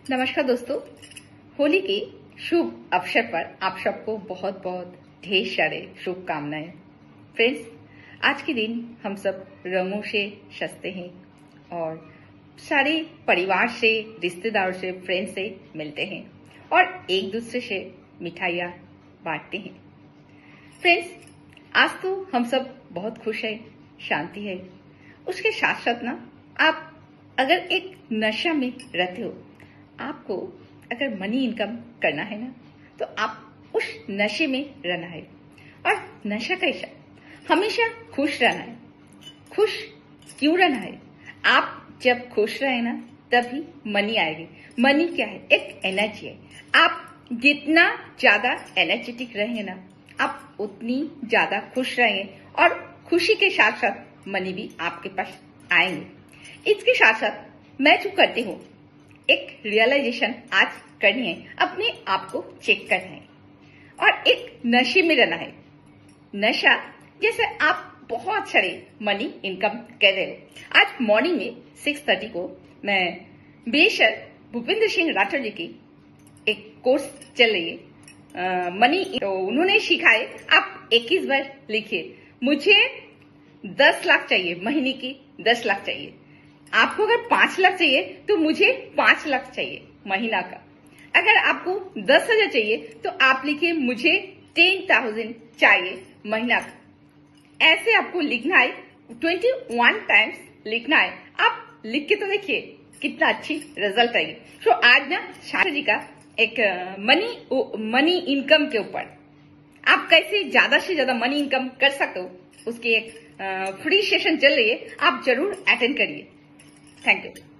नमस्कार दोस्तों, होली के शुभ अवसर पर आप सबको बहुत बहुत ढेर सारे शुभकामनाएं। फ्रेंड्स, आज के दिन हम सब रंगों से सजते हैं और सारे परिवार से, रिश्तेदारों से, फ्रेंड्स से मिलते हैं और एक दूसरे से मिठाइयाँ बांटते हैं। फ्रेंड्स, आज तो हम सब बहुत खुश हैं, शांति है। उसके साथ साथ ना, आप अगर एक नशा में रहते हो, आपको अगर मनी इनकम करना है ना, तो आप उस नशे में रहना है। और नशा कैसा? हमेशा खुश रहना है। खुश क्यों रहना है? आप जब खुश रहे ना, तभी मनी आएगी। मनी क्या है? एक एनर्जी है। आप जितना ज्यादा एनर्जेटिक रहे ना, आप उतनी ज्यादा खुश रहेंगे और खुशी के साथ साथ मनी भी आपके पास आएंगे। इसके साथ साथ मैं जो करती हूँ, एक रियलाइजेशन आज करनी है, अपने आप को चेक करना है और एक नशे में रहना है। नशा जैसे आप बहुत सारे मनी इनकम कर रहे हो। आज मॉर्निंग में 6:30 को मैं बेशर भूपेंद्र सिंह राठौर जी की एक कोर्स चल रही है मनी, तो उन्होंने सिखाए आप 21 बार लिखिए, मुझे 10 लाख चाहिए, महीने की 10 लाख चाहिए। आपको अगर 5 लाख चाहिए तो मुझे 5 लाख चाहिए महीना का। अगर आपको 10,000 चाहिए तो आप लिखिए, मुझे 10,000 चाहिए महीना का। ऐसे आपको लिखना है, 21 टाइम्स लिखना है। आप लिख के तो देखिए कितना अच्छी रिजल्ट आएगी। तो आज ना शास्त्री जी का एक मनी इनकम के ऊपर आप कैसे ज्यादा से ज्यादा मनी इनकम कर सकते हो, उसकी एक फ्री सेशन चल रही है, आप जरूर अटेंड करिए। Thank you.